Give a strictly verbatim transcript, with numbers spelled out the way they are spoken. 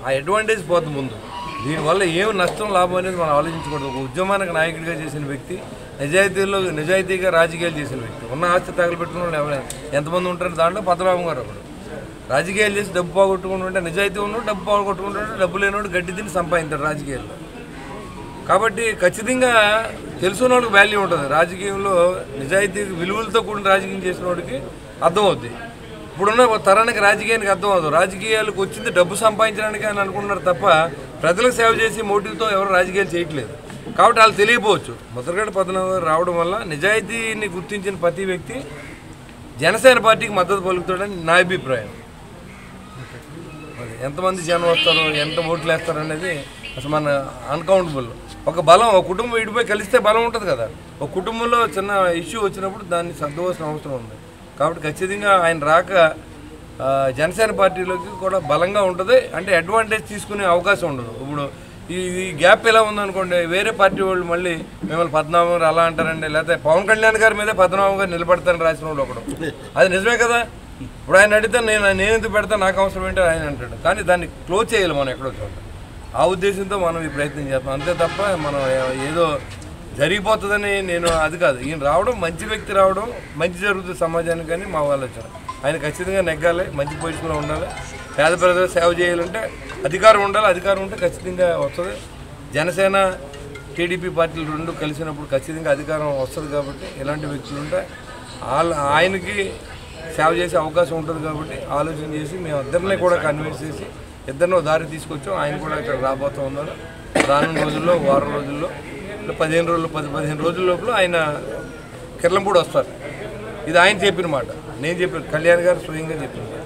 ఆ అడ్వాంటేజ్ పోతుంది ముందు. దీనివల్ల ఏం నష్టం లాభం అనేది మనం ఆలోచించకూడదు. ఒక ఉద్యమానికి నాయకుడిగా చేసిన వ్యక్తి, నిజాయితీలో నిజాయితీగా రాజకీయాలు చేసిన వ్యక్తి, ఉన్న ఆస్తి తగలబెట్టుకున్న వాళ్ళు ఎవరైనా ఎంతమంది ఉంటారు? దాంట్లో పద్మనాభం గారు ఒకడు. రాజకీయాలు చేసి డబ్బు పోగొట్టుకుంటుంటే, నిజాయితీ ఉన్నాడు డబ్బు పోగొట్టుకుంటుంటే, డబ్బు లేనివాడు గడ్డి తిని సంపాదించాడు రాజకీయాల్లో. కాబట్టి ఖచ్చితంగా తెలుసున్న వాళ్ళకి వాల్యూ ఉంటుంది. రాజకీయంలో నిజాయితీ విలువలతో కూడిన రాజకీయం చేసిన వాడికి అర్థమవుద్ది. ఇప్పుడున్న తరానికి రాజకీయానికి అర్థం అవుతుంది. రాజకీయాలకు వచ్చింది డబ్బు సంపాదించడానికి అని అనుకుంటున్నారు తప్ప ప్రజలకు సేవ చేసి మోటివ్తో ఎవరు రాజకీయాలు చేయట్లేదు. కాబట్టి వాళ్ళు తెలియపోవచ్చు. ముద్రగడ పద్మనాభం గారు రావడం వల్ల నిజాయితీని గుర్తించిన ప్రతి వ్యక్తి జనసేన పార్టీకి మద్దతు పలుకుతాడని నా అభిప్రాయం. ఎంతమంది జనం వస్తారో, ఎంత ఓట్లు వేస్తారో అనేది అసలు మన అన్కౌంటబుల్. ఒక బలం, ఒక కుటుంబం విడిపోయి కలిస్తే బలం ఉంటుంది కదా. ఒక కుటుంబంలో చిన్న ఇష్యూ వచ్చినప్పుడు దాన్ని సర్దుకోవాల్సిన అవసరం ఉంది. కాబట్టి ఖచ్చితంగా ఆయన రాక జనసేన పార్టీలోకి కూడా బలంగా ఉంటుంది. అంటే అడ్వాంటేజ్ తీసుకునే అవకాశం ఉండదు. ఇప్పుడు ఈ ఈ గ్యాప్ ఎలా ఉందనుకోండి, వేరే పార్టీ వాళ్ళు మళ్ళీ మిమ్మల్ని పద్మనాభం గారు అలా అంటారండి, లేకపోతే పవన్ కళ్యాణ్ గారి మీద పద్మనాభం గారు నిలబడతారని రాసిన వాళ్ళు ఒకడు. అది నిజమే కదా. ఇప్పుడు ఆయన అడిగితే నేను నేను ఎందుకు పెడతాను, నాకు అవసరం ఏంటో ఆయన అంటాడు. కానీ దాన్ని క్లోజ్ చేయాలి మనం ఎక్కడో చోట. ఆ ఉద్దేశంతో మనం ఈ ప్రయత్నం చేస్తాం. అంతే తప్ప మనం ఏదో జరిగిపోతుందని నేను అది కాదు. ఈయన రావడం, మంచి వ్యక్తి రావడం, మంచి జరుగుతుంది సమాజానికి అని మా ఆలోచన. ఆయన ఖచ్చితంగా నెగ్గాలి, మంచి పొజిషన్లో ఉండాలి. పేద ప్రజలు సేవ చేయాలంటే అధికారం ఉండాలి. అధికారం ఉంటే ఖచ్చితంగా వస్తుంది. జనసేన టీడీపీ పార్టీలు రెండు కలిసినప్పుడు ఖచ్చితంగా అధికారం వస్తుంది. కాబట్టి ఇలాంటి వ్యక్తులు ఉంటే వాళ్ళ ఆయనకి సేవ చేసే అవకాశం ఉంటుంది. కాబట్టి ఆలోచన చేసి మేము ఇద్దరిని కూడా కన్విన్స్ చేసి ఇద్దరినో దారి తీసుకొచ్చాం. ఆయన కూడా ఇక్కడ రాబోతూ ఉన్నారు. రానున్న రోజుల్లో, వారం రోజుల్లో, పదిహేను రోజులు పది పదిహేను రోజుల లోపల ఆయన కిర్లంపూడి వస్తారు. ఇది ఆయన చెప్పిన మాట, నేను చెప్పాను, కళ్యాణ్ గారు స్వయంగా చెప్పిన మాట.